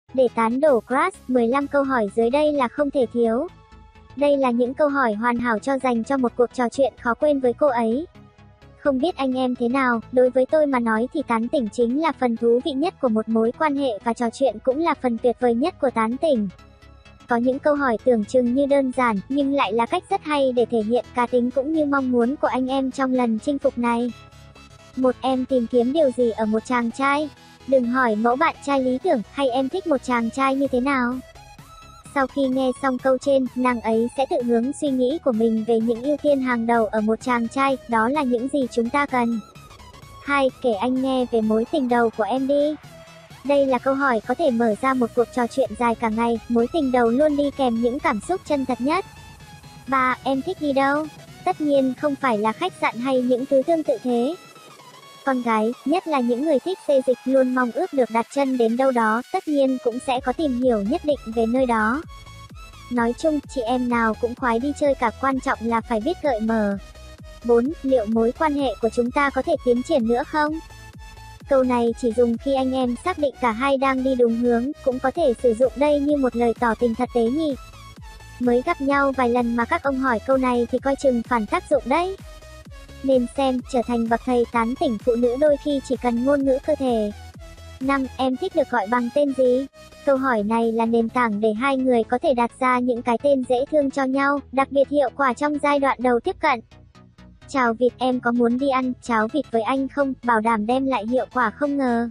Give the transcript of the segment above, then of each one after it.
Để tán đổ crush, 15 câu hỏi dưới đây là không thể thiếu. Đây là những câu hỏi hoàn hảo cho dành cho một cuộc trò chuyện khó quên với cô ấy. Không biết anh em thế nào, đối với tôi mà nói thì tán tỉnh chính là phần thú vị nhất của một mối quan hệ và trò chuyện cũng là phần tuyệt vời nhất của tán tỉnh. Có những câu hỏi tưởng chừng như đơn giản, nhưng lại là cách rất hay để thể hiện cá tính cũng như mong muốn của anh em trong lần chinh phục này. Một, em tìm kiếm điều gì ở một chàng trai? Đừng hỏi mẫu bạn trai lý tưởng hay em thích một chàng trai như thế nào. Sau khi nghe xong câu trên, nàng ấy sẽ tự hướng suy nghĩ của mình về những ưu tiên hàng đầu ở một chàng trai, đó là những gì chúng ta cần. 2. Kể anh nghe về mối tình đầu của em đi. Đây là câu hỏi có thể mở ra một cuộc trò chuyện dài cả ngày, mối tình đầu luôn đi kèm những cảm xúc chân thật nhất. 3. Em thích đi đâu? Tất nhiên không phải là khách sạn hay những thứ tương tự thế. Con gái, nhất là những người thích xê dịch luôn mong ước được đặt chân đến đâu đó, tất nhiên cũng sẽ có tìm hiểu nhất định về nơi đó. Nói chung, chị em nào cũng khoái đi chơi cả, quan trọng là phải biết gợi mở. 4. Liệu mối quan hệ của chúng ta có thể tiến triển nữa không? Câu này chỉ dùng khi anh em xác định cả hai đang đi đúng hướng, cũng có thể sử dụng đây như một lời tỏ tình thật tế nhỉ. Mới gặp nhau vài lần mà các ông hỏi câu này thì coi chừng phản tác dụng đấy. Nên xem, trở thành bậc thầy tán tỉnh phụ nữ đôi khi chỉ cần ngôn ngữ cơ thể. 5. Em thích được gọi bằng tên gì? Câu hỏi này là nền tảng để hai người có thể đặt ra những cái tên dễ thương cho nhau, đặc biệt hiệu quả trong giai đoạn đầu tiếp cận. Chào vịt, em có muốn đi ăn cháo vịt với anh không? Bảo đảm đem lại hiệu quả không ngờ.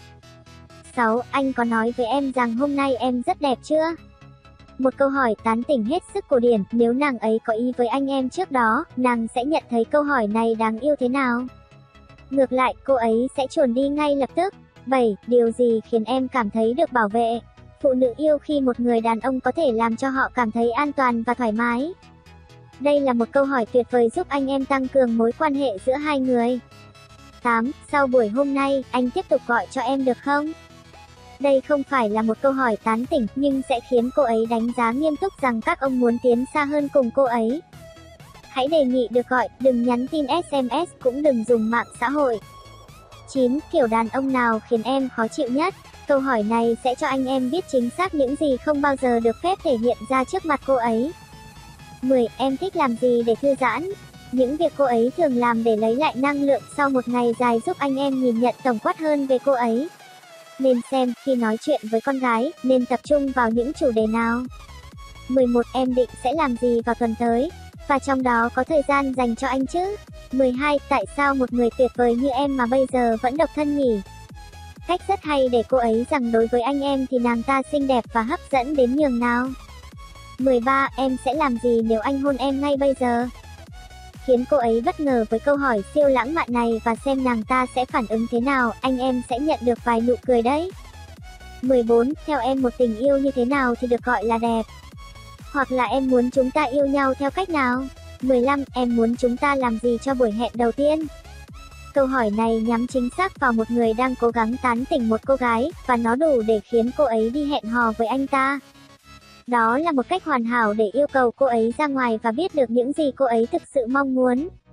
6. Anh có nói với em rằng hôm nay em rất đẹp chưa? Một câu hỏi tán tỉnh hết sức cổ điển, nếu nàng ấy có ý với anh em trước đó, nàng sẽ nhận thấy câu hỏi này đáng yêu thế nào. Ngược lại, cô ấy sẽ chuồn đi ngay lập tức. 7. Điều gì khiến em cảm thấy được bảo vệ? Phụ nữ yêu khi một người đàn ông có thể làm cho họ cảm thấy an toàn và thoải mái. Đây là một câu hỏi tuyệt vời giúp anh em tăng cường mối quan hệ giữa hai người. 8. Sau buổi hôm nay, anh tiếp tục gọi cho em được không? Đây không phải là một câu hỏi tán tỉnh, nhưng sẽ khiến cô ấy đánh giá nghiêm túc rằng các ông muốn tiến xa hơn cùng cô ấy. Hãy đề nghị được gọi, đừng nhắn tin SMS, cũng đừng dùng mạng xã hội. 9. Kiểu đàn ông nào khiến em khó chịu nhất? Câu hỏi này sẽ cho anh em biết chính xác những gì không bao giờ được phép thể hiện ra trước mặt cô ấy. 10. Em thích làm gì để thư giãn? Những việc cô ấy thường làm để lấy lại năng lượng sau một ngày dài giúp anh em nhìn nhận tổng quát hơn về cô ấy. Nên xem, khi nói chuyện với con gái, nên tập trung vào những chủ đề nào. 11. Em định sẽ làm gì vào tuần tới? Và trong đó có thời gian dành cho anh chứ? 12. Tại sao một người tuyệt vời như em mà bây giờ vẫn độc thân nhỉ? Cách rất hay để cô ấy rằng đối với anh em thì nàng ta xinh đẹp và hấp dẫn đến nhường nào. 13. Em sẽ làm gì nếu anh hôn em ngay bây giờ? Khiến cô ấy bất ngờ với câu hỏi siêu lãng mạn này và xem nàng ta sẽ phản ứng thế nào, anh em sẽ nhận được vài nụ cười đấy. 14. Theo em một tình yêu như thế nào thì được gọi là đẹp? Hoặc là em muốn chúng ta yêu nhau theo cách nào? 15. Em muốn chúng ta làm gì cho buổi hẹn đầu tiên? Câu hỏi này nhắm chính xác vào một người đang cố gắng tán tỉnh một cô gái, và nó đủ để khiến cô ấy đi hẹn hò với anh ta. Đó là một cách hoàn hảo để yêu cầu cô ấy ra ngoài và biết được những gì cô ấy thực sự mong muốn.